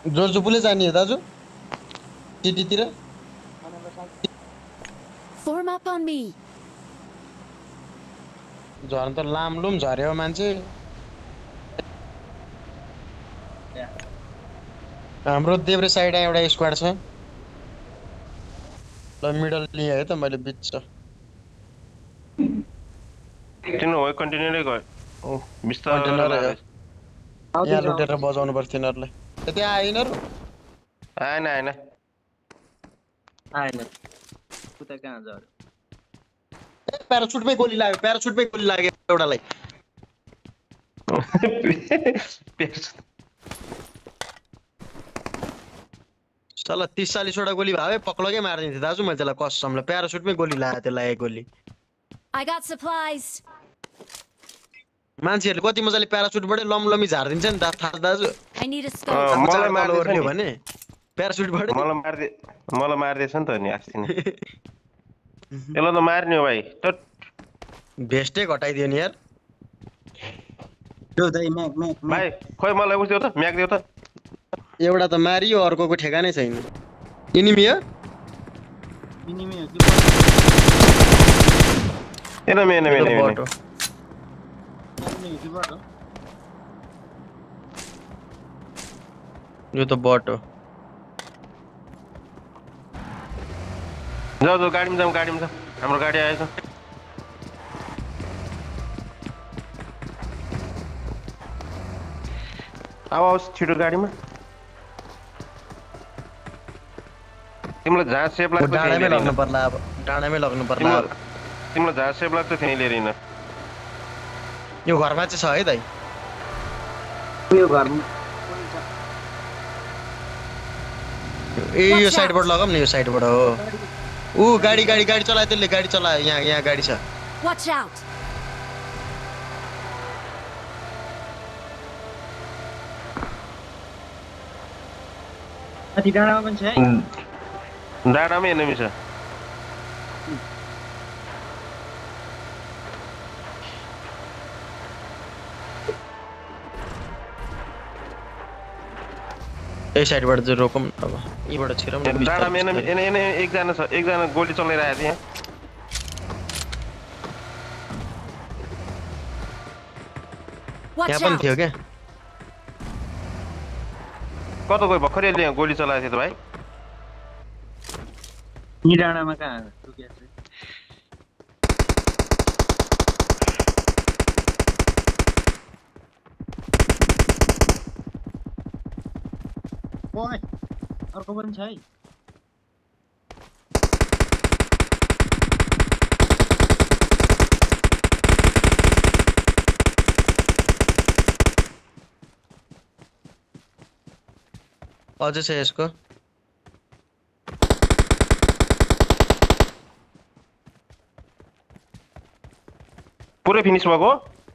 जोरजुपुले जाने हो दाजु टिटीतिर Form up on me. झर्न त लामलुम झर्यो मान्छे हाम्रो देब्रे साइडमा एउटा स्क्वाड छ ल मिडल लिए है त मैले बिच तिनीहरू हो कन्टिन्युलै गयो ओ बिस्तारै कन्टेनर लाँदैछ यहाँ लुटेर बजाउनु पर्छ तिनीहरूलाई त्यहाँ आयो यिनीहरू आएन आएन आएन उता कहाँ झर्यो प्यारासुटमै गोली लाग्यो एउटालाई चल 30-40 वटा गोली भावे पक्लकै मारिदिन्थे दाजु मैले त्यसलाई कसमले प्यारासुटमै गोली लाग्यो त्यो लागेको गोली I got supplies. मान्छेहरूले कति मजाले प्यारासुटबाटै लमलमी झार्दिन्छ नि थाहा दाजु I need a scope. मलाई मार्दैछ नि भने प्यारासुटबाट मलाई मार्दैछ नि त नि अस्ति नै यसलाई त मार्ने हो भाइ त भेस्टै घटाइदियो नि यार त्यो दाइ म्याक भाइ खोइ मलाई उस देऊ त म्याक देऊ त एउटा त मारियो अर्कोको ठेगानै छैन इनिमी हो इनिमी हो कि एनिमी यो त बट हो यो त बट हो जाऊ गाडीमा जाऊ हाम्रो गाडी आएछ आवाज छिटो गाडीमा तिमीलाई जहाँ सेफ लाग्छ डाँडामै लग्नु पर्ला अब डाँडामै लग्नु पर्ला अब तिमीलाई जहाँ सेफ लाग्छ त्यहीँ लिएर हिँड यो घरमा चाहिँ छ है दाइ यो घरमा ए यो साइडबाट लगाम न यो साइडबाट हो ऊ गाडी चलायो त्यसले गाडी चलायो यहाँ गाडी छ Watch out. माथि डाँडामा पनि छ है डाँडामै एनिमी छ यही साइडबाट चाहिँ रोकौँ अब यहीबाट छिरौँ न डाँडामा एनिमी एकजना छ एकजना गोली चलाइरहेको थियो Watch यहाँ पनि out. थियो क्या कता गयो भर्खरै यहाँ गोली चलाएको थियो त भाइ यी डाँडामा कहाँ टुकिया छ ओए अर्को पनि छ है अझै छ यसको पुरै फिनिस भएको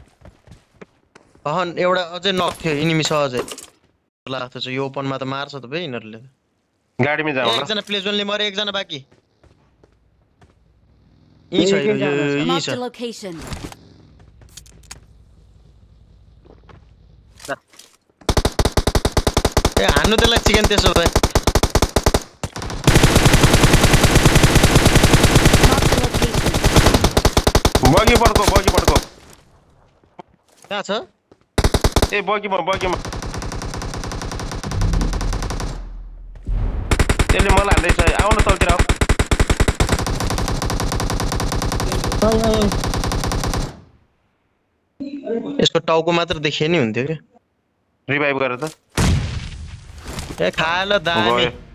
अहन एउटा अझै नक थियो इनिमी छ अझै लाग्छ यो ओपनमा त मार्छ त बे यिनीहरूले गाडीमै जाऊ ल एकजना प्ले जोनले मरे एकजना बाँकी यही छ यही Marked छ a location. ए हान्नु त्यसलाई चिकन त्यसो भए Marked a location. बगी पड्को कहाँ छ ए बगीमा त्यसले मलाई हान्दैछ आउन तलतिर आऊ यसको टाउको मात्र देखिए नि हुन्थ्यो क्या रिभाइभ गरेर त ए खायो ल दामी गयो